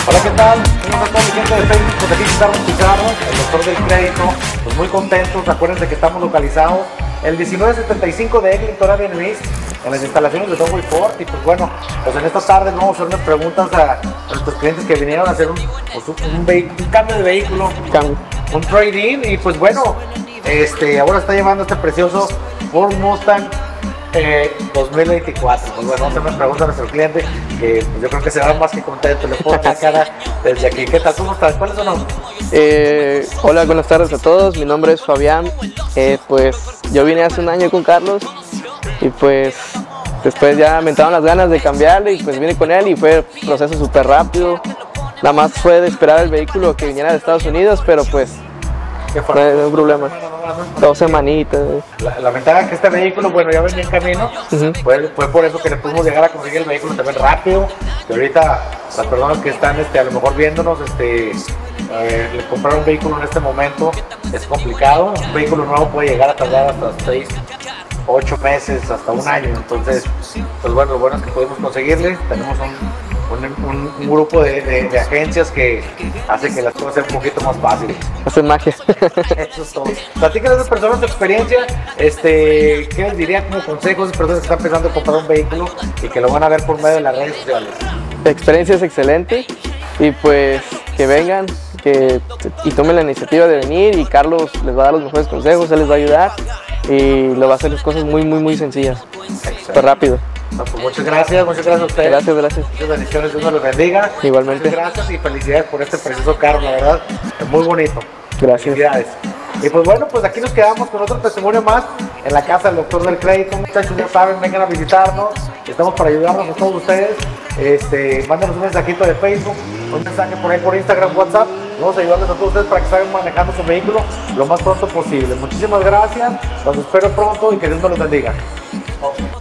Hola, ¿qué tal? Saludos a toda mi gente de Facebook, pues aquí estamos Pizarro, el doctor del crédito, pues muy contentos. Acuérdense que estamos localizados el 1975 de Eglinton Avenue East, en las instalaciones de Double Ford. Y pues bueno, pues en esta tarde vamos a hacer unas preguntas a nuestros clientes que vinieron a hacer un cambio de vehículo, un trade-in. Y pues bueno, ahora está llevando este precioso Ford Mustang 2024. Pues bueno, vamos a hacer unas preguntas a nuestro cliente que pues yo creo que se va más que contento. Le pongo la cara desde aquí. ¿Qué tal? ¿Cómo estás? ¿Cuál es tu nombre? Hola, buenas tardes a todos. Mi nombre es Fabián. Pues yo vine hace un año con Carlos y pues después ya me entraron las ganas de cambiarle y pues vine con él y fue un proceso súper rápido. Nada más fue de esperar el vehículo que viniera de Estados Unidos, pero pues no hay un problema. 2 semanitas. La ventaja es que este vehículo, bueno, ya venía en camino. Fue por eso que le pudimos llegar a conseguir el vehículo también rápido. Que ahorita las personas que están a lo mejor viéndonos, comprar un vehículo en este momento es complicado. Un vehículo nuevo puede llegar a tardar hasta 6, 8 meses, hasta un año. Entonces, pues bueno, lo bueno es que pudimos conseguirle. Tenemos un grupo de agencias que hace que las cosas sean un poquito más fáciles. Hacen magia. Eso es todo. Platícale a esas personas tu experiencia, ¿qué les diría como consejos a esas personas que están pensando en comprar un vehículo y que lo van a ver por medio de las redes sociales? La experiencia es excelente y pues que vengan y tomen la iniciativa de venir y Carlos les va a dar los mejores consejos, él les va a ayudar y lo va a hacer las cosas muy sencillas, súper rápido. No, pues muchas gracias a ustedes. Gracias. Muchas bendiciones, Dios nos los bendiga. Igualmente. Muchas gracias y felicidades por este precioso carro, la verdad, es muy bonito. Gracias. Felicidades. Y pues bueno, pues aquí nos quedamos con otro testimonio más en la casa del doctor del crédito. Muchachos, ya saben, vengan a visitarnos, estamos para ayudarnos a todos ustedes. Mándenos un mensajito de Facebook, un mensaje por ahí por Instagram, WhatsApp. Vamos a ayudarles a todos ustedes para que salgan manejando su vehículo lo más pronto posible. Muchísimas gracias, los espero pronto y que Dios nos los bendiga.